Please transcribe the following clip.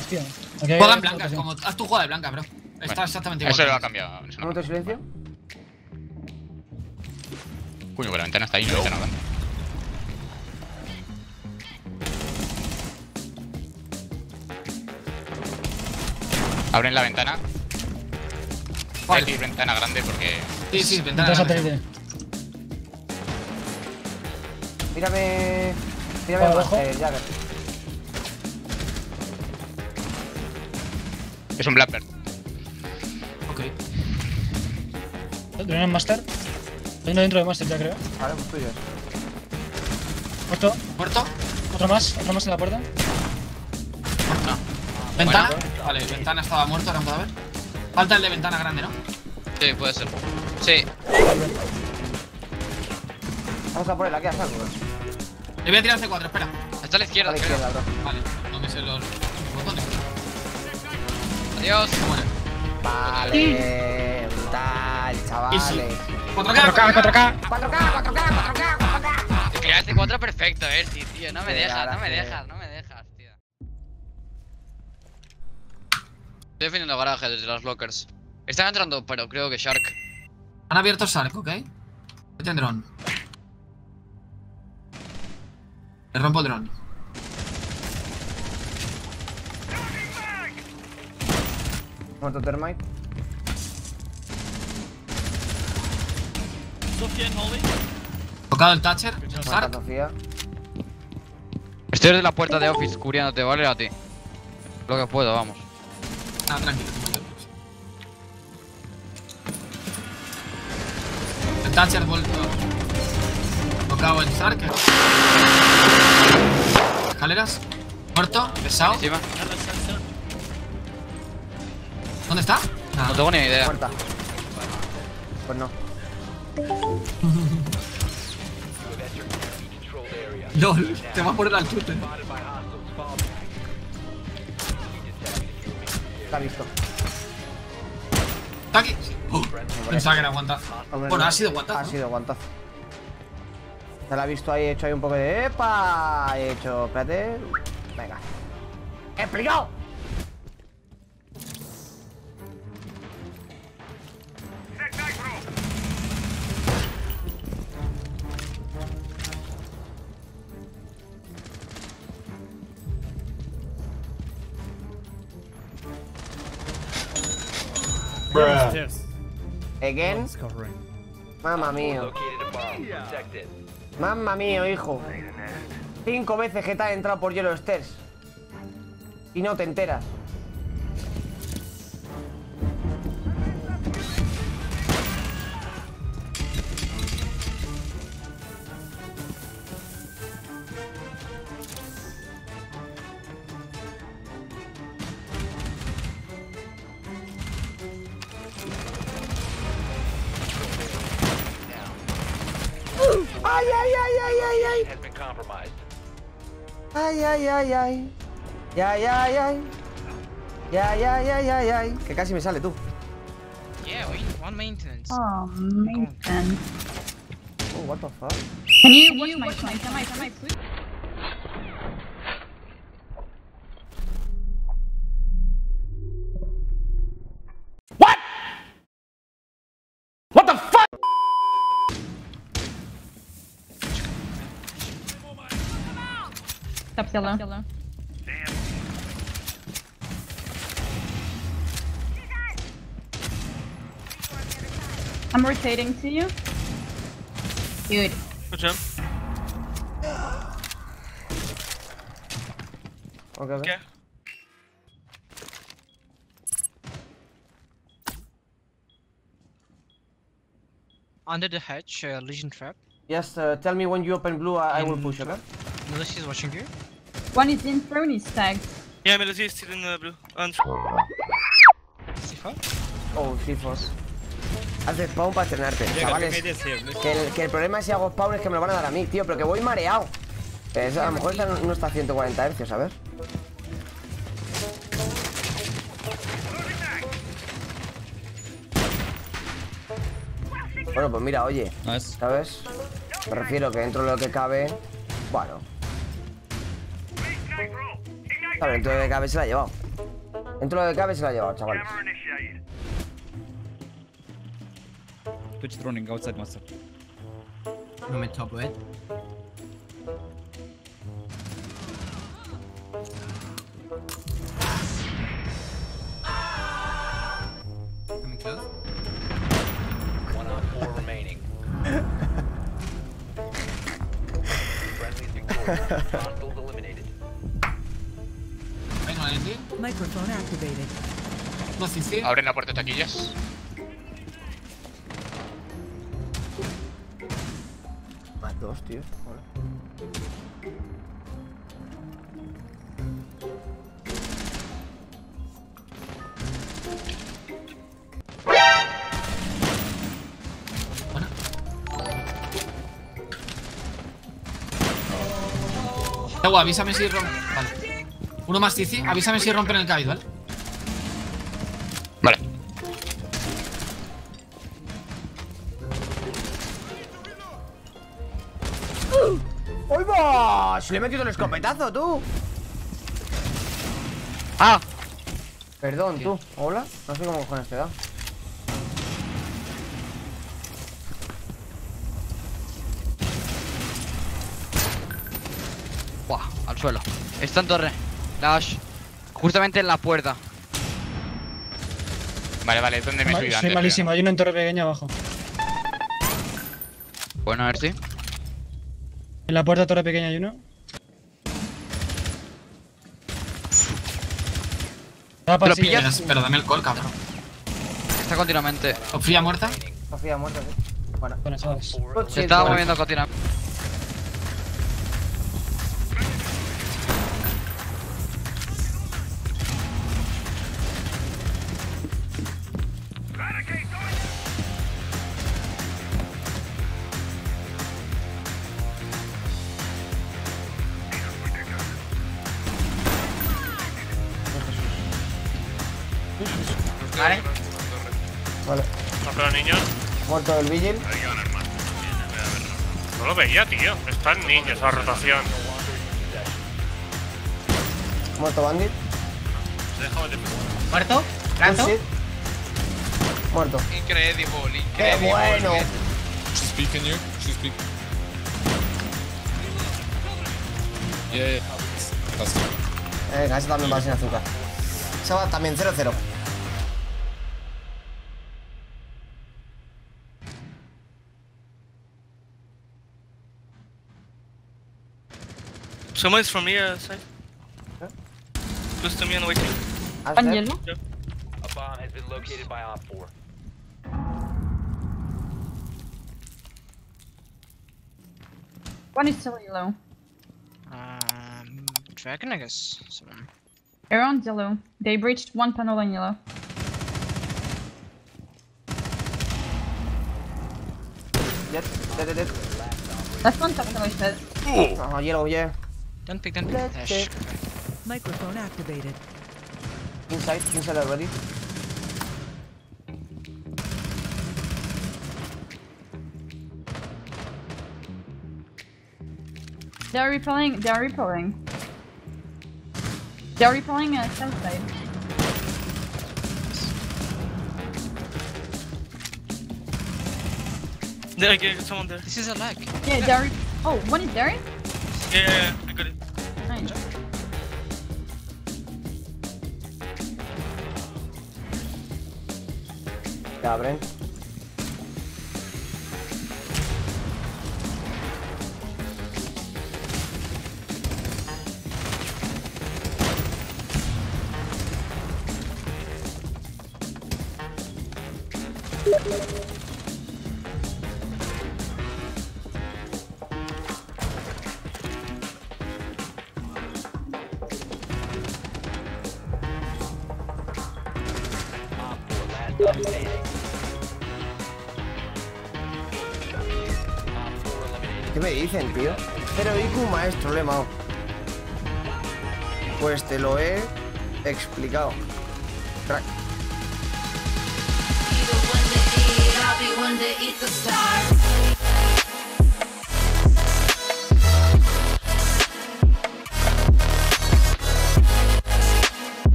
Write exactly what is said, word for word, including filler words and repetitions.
tío. Aquí hay- Juega en blancas, como haz tu jugada de blanca, bro. Está Bueno, exactamente igual. Eso lo ha cambiado. Eso ¿Un no. momento de silencio? Coño, que la ventana está ahí, no la ventana grande. Abren la ventana. ¿Cuál? Hay que ir ventana grande porque. Sí, sí, ventana. Ventana grande. satélite. Mírame. Mírame Para más, abajo. eh, Jagger. Es un Blackbird. Ok. Drone en Master. Hay uno dentro de Master ya creo. Vale, pues tuyos. Muerto. ¿Muerto? Otro más. Otro más en la puerta. ¿Ventana? Vale, ventana estaba muerto, ahora no puedo ver. Falta el de ventana grande, ¿no? Sí, puede ser. Sí. Vamos a por él aquí a saco. Le voy a tirar C cuatro, espera. Está a la A izquierda, la creo. izquierda, bro. Vale, no me sé los botones. Adiós. Bueno. Vale, brutal, chavales. cuatro cuatro K, cuatro K. cuatro K, cuatro K, cuatro K, cuatro K. Te quería C cuatro perfecto, eh, sí, tío. No me Sí, dejas, ahora no me sí. dejas, no me dejas, tío. Estoy defendiendo el garaje desde los lockers. Están entrando, pero creo que Shark. Han abierto Shark, ¿ok? Mete el dron. Le rompo el dron. Muerto Termite. Tocado el Thatcher. Muerta Shark. Sofía. Estoy desde la puerta de office cubriéndote, ¿vale? A ti. Lo que puedo, vamos. Ah, tranquilo, tú muévete. El Thatcher vuelto. Tocado el Shark. Escaleras. Muerto. Pesado. Encima. ¿Dónde está? Nada. No tengo ni idea. Muerta. Pues no. LOL, te va a poner al chute. Está visto. ¿Está aquí? Uh, pensaba que era guantazo. Hombre, Bueno, no. ha sido guantazo. Ha sido guantazo. Se la ha visto ahí, hecho ahí un poco de ¡epa! He hecho, espérate. Venga. ¡Explicado! Again. Mamma mío. Mamma mío, hijo. Cinco veces que te has entrado por Yellow Stairs. Y no te enteras. Ay, ay, ay, ay, ay, ay. Ay, ay, ay, ay. Ya, ya, ya. Ya, ya, ya, ya, ya. Que casi me sale tú. Yeah, we need one maintenance. Oh, maintenance. Oh, what the fuck? Can you watch my flank? Am I, am I please? Top yellow. I'm rotating to you. Dude. Good job. Okay, Okay. Under the hatch, uh, Legion trap. Just uh, tell me when you open blue, I, I will push, okay? Militia is watching you. One is in throne, is tagged. Yeah, Melody is still in uh, blue. And C four. Oh, C four. Haces spawn para estrenarte, chavales. Que el, que el problema es si hago spawn es que me lo van a dar a mí, tío, pero que voy mareado. Es, a lo mejor esta no, no está a ciento cuarenta hercios, a ver. Bueno, pues mira, oye, ¿sabes? Me refiero que dentro de lo que cabe, bueno. Claro, dentro de lo que cabe se la ha llevado. Dentro de lo que cabe se lo ha llevado, chaval. Twitch droning outside master. No me topo, eh. Coming close. One on four remaining. Friendly's victorious. Hostiles eliminated. Venga, Valentín. Microphone activated. No, sí, sí. Abren la puerta de taquillas. Más dos, tío. Hola. Luego, avísame si rompen. Vale. Uno más Cici, avísame si rompen el Kite, ¿vale? Vale. ¡Uy, va! ¡Se le he metido el escopetazo, tú! ¡Ah! Perdón, tú. ¿Hola? No sé cómo cojones te da. Buah, al suelo. Está en torre. Dash. Justamente en la puerta. Vale, vale, ¿dónde me he Ma- subido Soy antes? malísimo, hay uno en torre pequeña abajo. Bueno, a ver si. En la puerta de torre pequeña hay uno. Va ¿Te lo pasillo. pillas? Pero dame el call, cabrón. Está continuamente. Sofía muerta. Sofía muerta, sí. Bueno. Bueno, chavales. Se estaba moviendo continuamente. Vale. Vale. Otro niño. Muerto el Vigil. No lo veía, tío. Están niños a rotación. Muerto Bandit. ¿Muerto? ¿Lanzo? Sí. Muerto. Increíble, increíble. ¡Qué bueno! She's peeking you. She's peeking. Yeah, yeah. Casi. Venga, ese también va sin azúcar. Ese va también cero cero. Someone's from here side. Close to me on the way to you. One yellow. A bomb has been located by Op four. One is still yellow. Um, Dragon, I guess. Someone. Around yellow. They breached one panel on yellow. Dead, dead, dead, dead. Last one top yellow dead. Oh, yellow, yeah. Don't pick, don't pick. Let's Dash. check. Microphone activated. Inside, inside already. They are repelling. They are repelling. They are repelling uh, south side. There, I get someone there. This is a lag. Yeah, they are. Re oh, one is there. Yeah, yeah, yeah, I got it. Nice. Ya abren. Op four last stop standing. Op four eliminated. ¿Qué me dicen, tío? Pero I Q, maestro, le he mao. Pues te lo he explicado. Crack. Be the one to eat, I'll be one to eat the stars.